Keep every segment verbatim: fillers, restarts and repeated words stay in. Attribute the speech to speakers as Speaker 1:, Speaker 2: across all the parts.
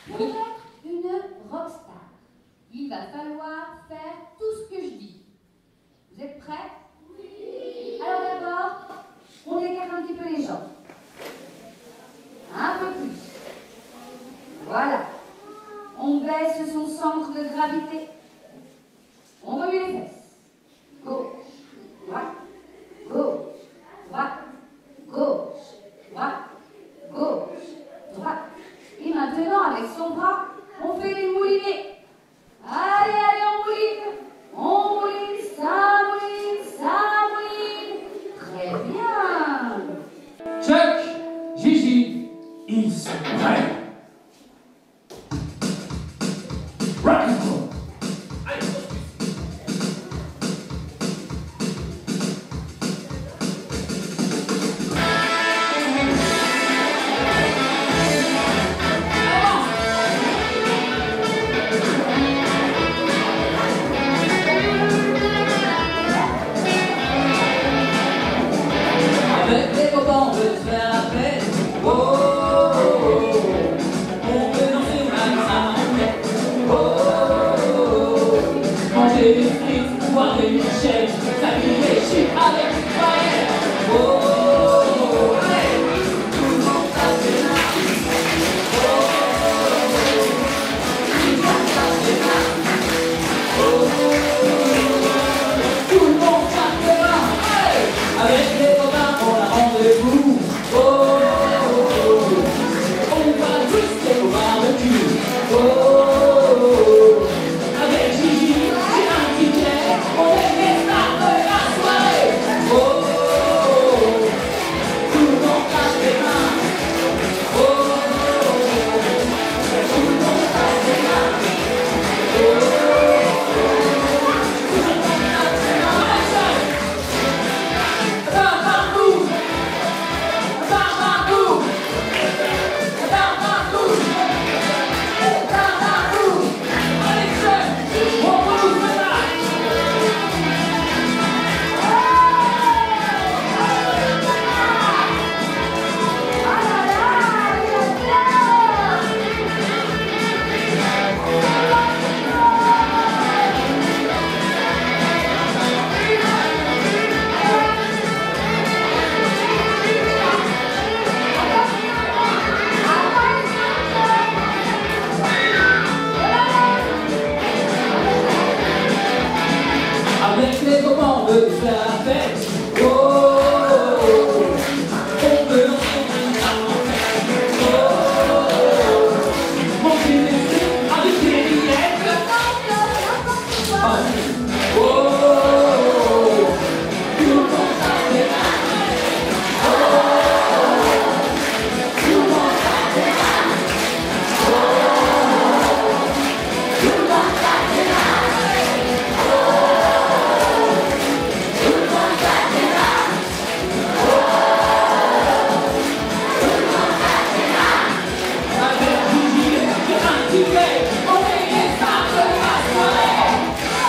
Speaker 1: Pour être une rockstar, il va falloir faire tout ce que je dis. Vous êtes prêts? Oui. Alors d'abord, on écarte un petit peu les jambes. Un peu plus. Voilà. On baisse son centre de gravité. On remue les fesses. Gauche, droite, gauche, droite, gauche, droite, gauche, droite. Et maintenant, avec son bras, on fait les moulinets. Allez, allez, on mouline. On mouline, ça mouline, ça mouline. Très bien.
Speaker 2: Chuck, Gigi, ils sont prêts. Rock and roll.
Speaker 3: Avec les copains, on veut se faire la fête. Oh, oh, oh. On veut danser mal, ça m'embête. Oh, oh, oh. Manger des frites, boire des milkshakes, s'habiller chic avec une paillette. Oh, oh, oh. Allez, tout le monde tape les mains. Oh, oh, oh. Tout le monde tape les mains. Oh, oh, oh. Tout le monde tape les mains. Allez, avec les copains, on a rendez-vous. Oh, oh, oh. On va twister au barbecue. Oh, oh, oh. Avec Gigi, j'ai un ticket. On est les stars de la soirée. Oh, oh, oh. Tout le monde tape les mains. Oh, oh, oh. Tout le monde tape les mains. Oh, oh, oh. Tout le monde tape les mains. Tabarou. Tabarou. Tabarou. Tabarou. Allez, Chuck, on bouge maintenant. Avec les copains, on veut faire la fête. Oh, oh, oh. On veut danser mal en fête. Oh, oh, oh. Manger des frites avec des billettes. Ah, oh, oh, oh. Tout le monde tape les mains. Oh, oh, oh. Tout le monde tape les mains. Oh, oh, oh. Tout le monde tape les mains. Avec Gigi, j'ai un ticket. On est les stars de la soirée.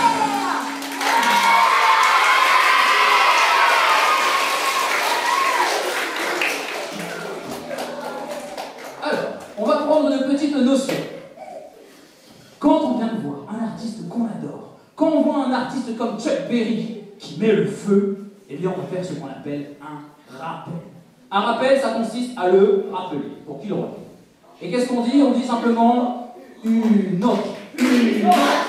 Speaker 2: Alors, on va prendre une petite notion. Quand on vient de voir un artiste qu'on adore, quand on voit un artiste comme Chuck Berry qui met le feu, eh bien on va faire ce qu'on appelle un rappel. Un rappel, ça consiste à le rappeler, pour qu'il le rappelle. Et qu'est-ce qu'on dit? On dit simplement une note, une note.